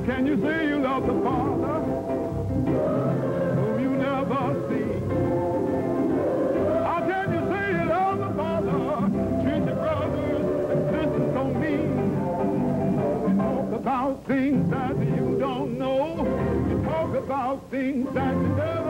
can you say you love the Father whom you never see? How can you say you love the Father, treat your brothers and sisters so mean? You talk about things that you don't know. You talk about things that you never